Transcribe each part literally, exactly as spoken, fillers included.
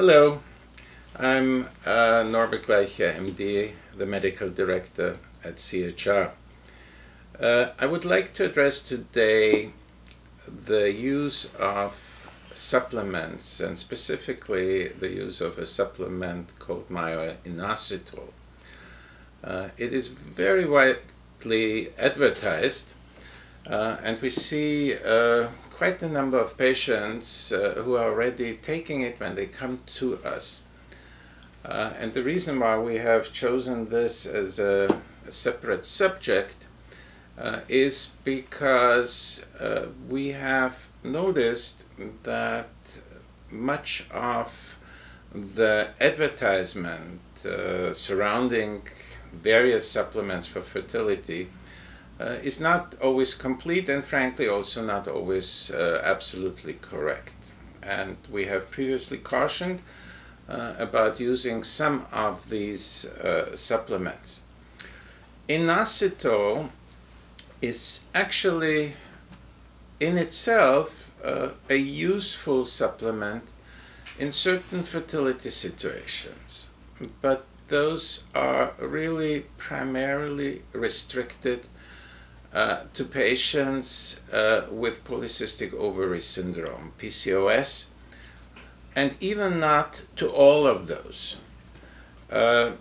Hello, I'm uh, Norbert Gleicher, M D, the Medical Director at C H R. Uh, I would like to address today the use of supplements, and specifically the use of a supplement called Inositol. Uh, it is very widely advertised, uh, and we see uh, quite a number of patients uh, who are already taking it when they come to us. Uh, and the reason why we have chosen this as a, a separate subject uh, is because uh, we have noticed that much of the advertisement uh, surrounding various supplements for fertility uh, is not always complete, and frankly also not always uh, absolutely correct. And we have previously cautioned uh, about using some of these uh, supplements. Inositol is actually in itself uh, a useful supplement in certain fertility situations, but those are really primarily restricted uh, to patients uh, with polycystic ovary syndrome, P C O S, and even not to all of those. Uh,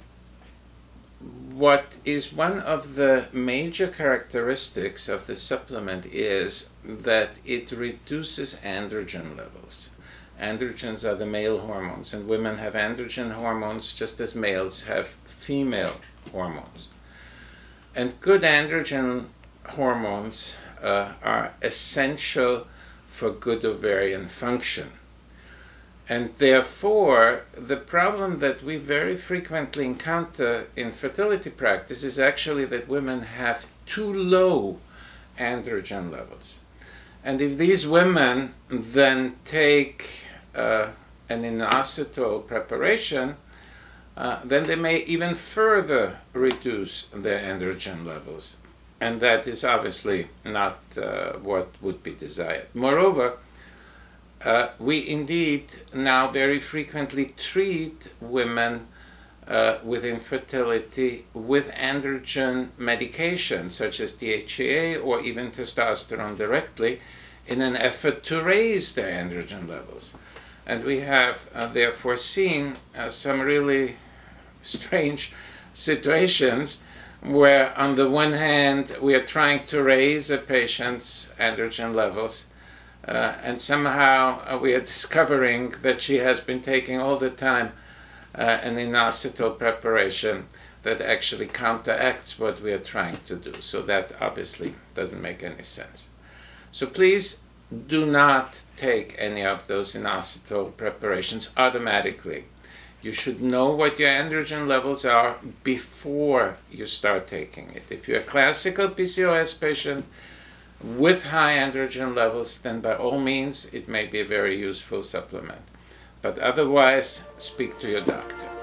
what is one of the major characteristics of the supplement is that it reduces androgen levels. Androgens are the male hormones, and women have androgen hormones just as males have female hormones. And good androgen hormones uh, are essential for good ovarian function. And therefore, the problem that we very frequently encounter in fertility practice is actually that women have too low androgen levels. And if these women then take uh, an inositol preparation, uh, then they may even further reduce their androgen levels. And that is obviously not uh, what would be desired. Moreover, uh, we indeed now very frequently treat women uh, with infertility with androgen medications such as D H E A or even testosterone directly in an effort to raise their androgen levels. And we have uh, therefore seen uh, some really strange situations where on the one hand we are trying to raise a patient's androgen levels uh, and somehow uh, we are discovering that she has been taking all the time uh, an inositol preparation that actually counteracts what we are trying to do. So that obviously doesn't make any sense. So please do not take any of those inositol preparations automatically. You should know what your androgen levels are before you start taking it. If you're a classical P C O S patient with high androgen levels, then by all means it may be a very useful supplement. But otherwise, speak to your doctor.